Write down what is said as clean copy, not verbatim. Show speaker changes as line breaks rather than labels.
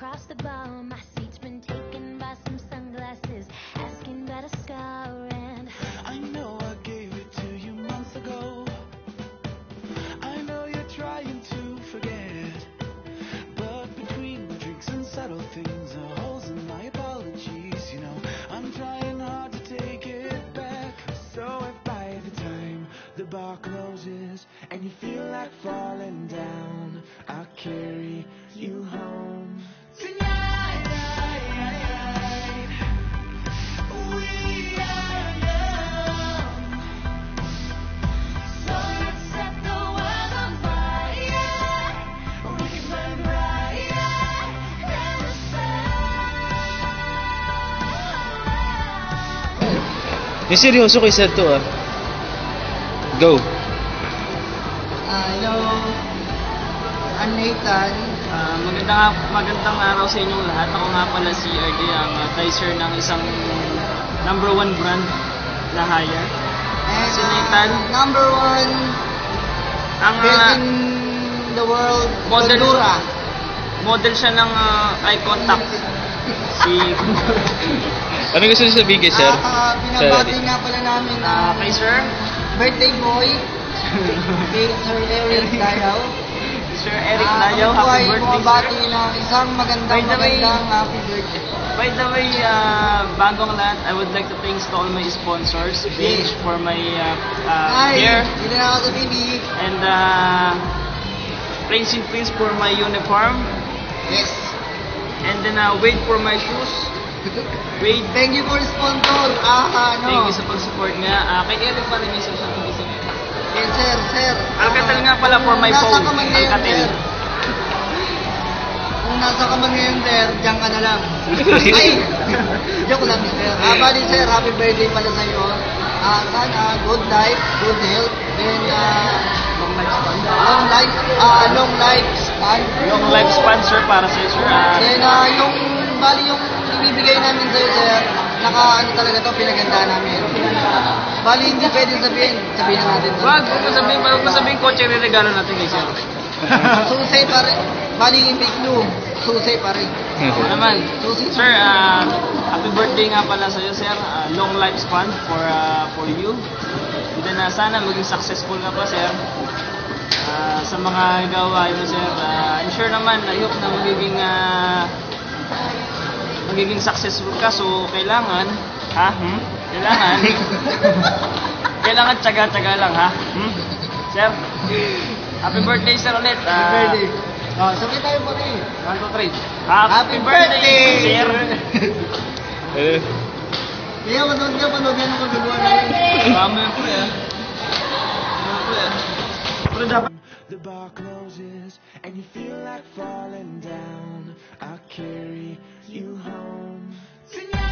across the bar. My seat's been taken by some sunglasses, asking about a scar. And
I know I gave it to you months ago. I know you're trying to forget, but between the drinks and subtle things are holes in my apologies. You know, I'm trying hard to take it back. So if by the time the bar closes and you feel like falling down, I'll carry you home tonight. We are young,
so let's set the world on fire. We can burn brighter than the sun.
Yung seryoso kay Sir to ah. Go.
Hello, I'm Nathan.
Magandang araw sa inyong lahat. Ako nga pala si RD, ang advisor ng isang number 1 brand na hire.
And
Si Nathan.
number 1
Ang
in the world,
Model.
Pandora.
model siya ng eye contact. Si
Ano gusto niyo sabihin kay Sir?
Pinabati nga pala namin
kay Sir
birthday boy, kay Sir Eric Dayaw.
Sir Eric Dayaw, happy birthday
Bumabati
sir.
ng isang
By the way-
happy birthday.
By the way, bagong lahat, I would like to thanks to all my sponsors, Binge for my hair,
Hindi na ako sabihin.
and Prince and Prince for my uniform,
Yes.
and then Wade for my shoes. Wade,
Thank you for sponsor.
thank you sa pag-support nga. Kay Eric pa rin yung social media.
Yes, sir.
Alcatel nga pala for my
Nasa
phone.
ka man ngayon,
Alcatel.
sir. Kung nasa ka man ngayon, sir, diyan ka na lang. Ay! Joke lang, sir. Bali, sir, happy birthday pala sa iyo. Sana good life, good health, and
Long lifespan.
long lifespan.
Long lifespan, sir, para sa iyo, sir.
Then, yung ibibigay namin sa iyo, sir, ano talaga to, pinaganda namin. Bali, hindi pwedeng sabihin na natin.
Wag mo sabihin kotse regalo natin kay sir.
Susay pa rin. Bali, big blue. Susay pa rin.
Ano naman, sir, happy birthday nga pala sa iyo, sir. Long lifespan for you. And then sana maging successful ka pa, sir. Sa mga gawain mo, sir. I'm sure naman, I hope na magiging successful ka. So, kailangan, kailangan tsaga-tsaga lang, ha? Sir, happy birthday, sir, ulit.
Happy birthday. Sabay tayo po rin.
1, 2, 3. Happy birthday, sir!
Kaya manood yan ang kagagawa namin.
Tama yun, pre, ah. Pre, dapat
the bar closes and you feel like falling down, I'll carry you home tonight.